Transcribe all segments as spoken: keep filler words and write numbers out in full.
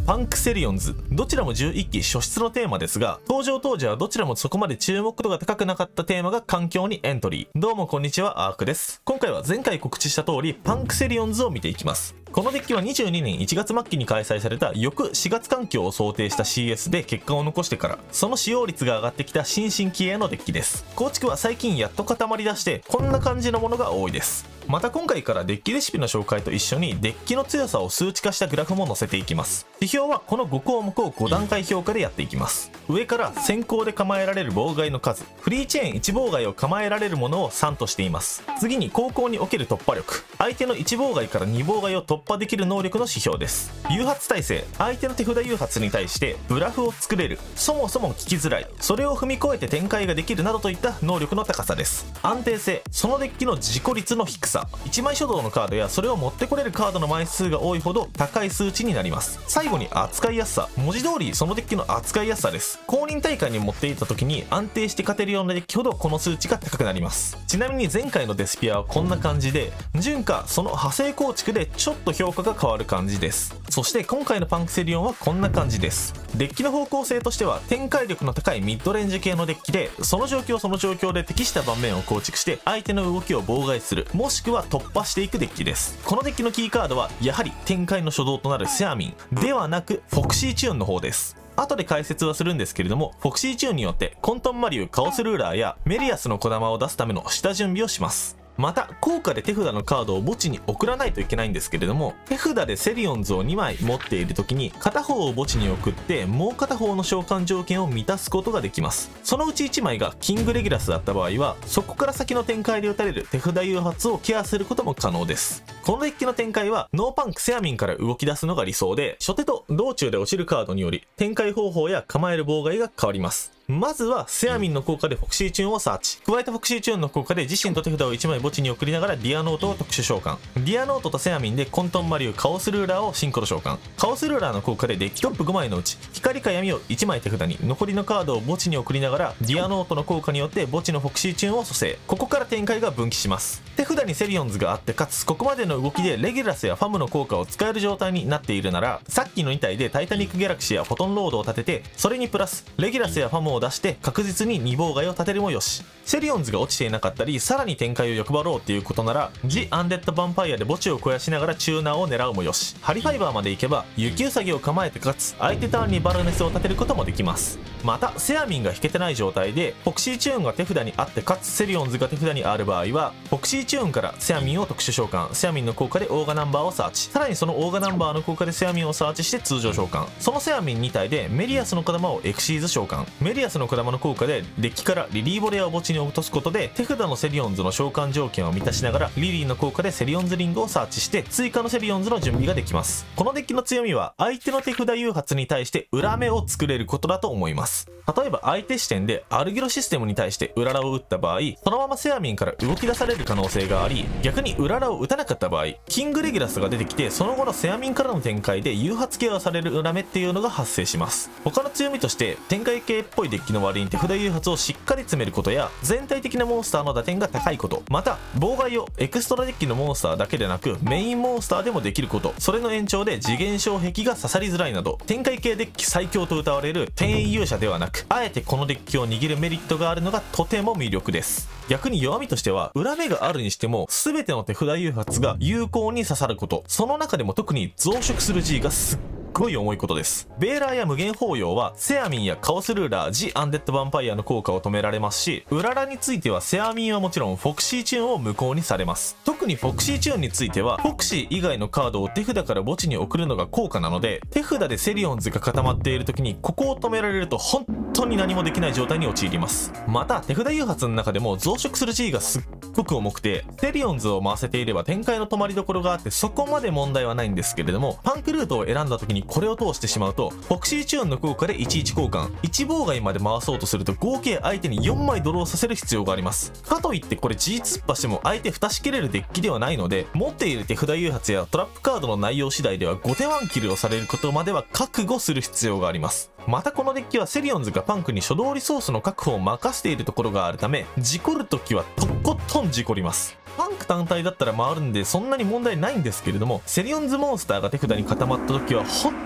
パンクセリオンズ、どちらもじゅういっき初出のテーマですが、登場当時はどちらもそこまで注目度が高くなかったテーマが環境にエントリー。どうもこんにちは、アークです。今回は前回告知した通り、パンクセリオンズを見ていきます。このデッキはにじゅうにねんいちがつ末期に開催された翌しがつ環境を想定した シーエス で結果を残してから、その使用率が上がってきた新進気鋭のデッキです。構築は最近やっと固まりだして、こんな感じのものが多いです。また今回からデッキレシピの紹介と一緒にデッキの強さを数値化したグラフも載せていきます。指標はこのごこうもくをごだんかい評価でやっていきます。上から先行で構えられる妨害の数、フリーチェーンいち妨害を構えられるものをさんとしています。次に後攻における突破力、相手のいち妨害からに妨害を突破できる能力の指標です。誘発耐性、相手の手札誘発に対してブラフを作れる、そもそも効きづらい、それを踏み越えて展開ができるなどといった能力の高さです。安定性、そのデッキの自己率の低さ、いちまい書道のカードやそれを持ってこれるカードの枚数が多いほど高い数値になります。最後に扱いやすさ、文字通りそのデッキの扱いやすさです。公認大会に持っていった時に安定して勝てるようなデッキほどこの数値が高くなります。ちなみに前回のデスピアはこんな感じで、純かその派生構築でちょっと評価が変わる感じです。そして今回のパンクセリオンはこんな感じです。デッキの方向性としては展開力の高いミッドレンジ系のデッキで、その状況その状況で適した盤面を構築して相手の動きを妨害する、もしくは突破していくデッキです。このデッキのキーカードはやはり展開の初動となるセアミンではなくフォクシーチューンの方です。後で解説はするんですけれども、フォクシーチューンによってコントンマリュー、カオスルーラーやメリアスの小玉を出すための下準備をします。また効果で手札のカードを墓地に送らないといけないんですけれども、手札でセリオンズをにまい持っている時に片方を墓地に送ってもう片方の召喚条件を満たすことができます。そのうちいちまいがキングレギュラスだった場合は、そこから先の展開で打たれる手札誘発をケアすることも可能です。このデッキの展開はノーパンクセアミンから動き出すのが理想で、初手と道中で落ちるカードにより展開方法や構える妨害が変わります。まずはセアミンの効果でフォクシーチューンをサーチ、加えたフォクシーチューンの効果で自身と手札をいちまい墓地に送りながらディアノートを特殊召喚、ディアノートとセアミンでコントンマリュー、カオスルーラーをシンクロ召喚、カオスルーラーの効果でデッキトップごまいのうち光か闇をいちまい手札に、残りのカードを墓地に送りながらディアノートの効果によって墓地のフォクシーチューンを蘇生。ここから展開が分岐します。手札にセリオンズがあって、かつここまでの動きでレギュラスやファムの効果を使える状態になっているなら、さっきのに体でタイタニックギャラクシーやフォトンロードを立てて、それにプラスレギュラスやファムを出して確実にに妨害を立てるもよし。セリオンズが落ちていなかったり、さらに展開を欲張ろうっていうことなら、ジ・アンデッド・ヴァンパイアで墓地を肥やしながらチューナーを狙うもよし。ハリファイバーまで行けば雪ウサギを構えて、かつ相手ターンにバルネスを立てることもできます。またセアミンが引けてない状態でフォクシーチューンが手札にあって、かつセリオンズが手札にある場合は、フォクシーチューンからセアミンを特殊召喚、セアミンの効果でオーガナンバーをサーチ、さらにそのオーガナンバーの効果でセアミンをサーチして通常召喚、そのセアミンに体でメリアスの小玉をエクシーズ召喚、メリアスの小玉の効果でデッキからリリーボレアを墓地に落とすことで手札のセリオンズの召喚条件を満たしながら、リリーの効果でセリオンズリングをサーチして追加のセリオンズの準備ができます。このデッキの強みは相手の手札誘発に対して裏目を作れることだと思います。例えば相手視点でアルギロシステムに対してウララを打った場合、そのままセアミンから動き出される可能性があり、逆にウララを打たなかった場合、キングレギュラスが出てきて、その後のセアミンからの展開で誘発ケアされる裏目っていうのが発生します。他の強みとして展開系っぽいデッキの割に手札誘発をしっかり詰めることや、全体的なモンスターの打点が高いこと、また妨害をエクストラデッキのモンスターだけでなくメインモンスターでもできること、それの延長で次元障壁が刺さりづらいなど、展開系デッキ最強と謳われる天影勇者ではなく、あえてこのデッキを握るメリットがあるのがとても魅力です。逆に弱みとしては、裏目があるにしても全ての手札誘発が有効に刺さること、その中でも特に増殖する G がすっすごい重いことです。ベーラーや無限包容はセアミンやカオスルーラー、ジ・アンデッド・ヴァンパイアの効果を止められますし、ウララについてはセアミンはもちろんフォクシーチューンを無効にされます。特にフォクシーチューンについてはフォクシー以外のカードを手札から墓地に送るのが効果なので、手札でセリオンズが固まっている時にここを止められると本当に何もできない状態に陥ります。また手札誘発の中でも増殖する G がすっごく重くて、セリオンズを回せていれば展開の止まりどころがあってそこまで問題はないんですけれども、パンクルートを選んだ時にこれを通してしまうと、フォクシーチューンの効果でいちいち交換、いち妨害まで回そうとすると合計相手によんまいドローさせる必要があります。かといってこれ G 突破しても相手蓋しきれるデッキではないので、持っている手札誘発やトラップカードの内容次第では後手ワンキルをされることまでは覚悟する必要があります。またこのデッキはセリオンズがパンクに初動リソースの確保を任せているところがあるため、事故るときはとことん事故ります。パンク単体だったら回るんでそんなに問題ないんですけれども、セリオンズモンスターが手札に固まった時は本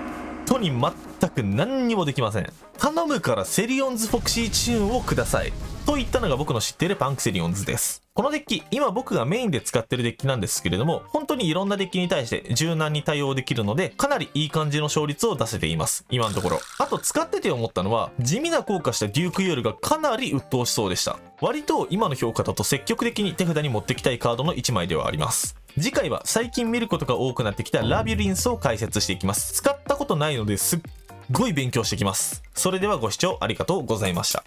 当に全く何にもできません。頼むからセリオンズフォクシーチューンをください。といったのが僕の知っているパンクセリオンズです。このデッキ、今僕がメインで使ってるデッキなんですけれども、本当にいろんなデッキに対して柔軟に対応できるので、かなりいい感じの勝率を出せています。今のところ。あと使ってて思ったのは、地味な効果したデュークユールがかなり鬱陶しそうでした。割と今の評価だと積極的に手札に持ってきたいカードのいちまいではあります。次回は最近見ることが多くなってきたラビリンスを解説していきます。使ったことないのですっごい勉強してきます。それではご視聴ありがとうございました。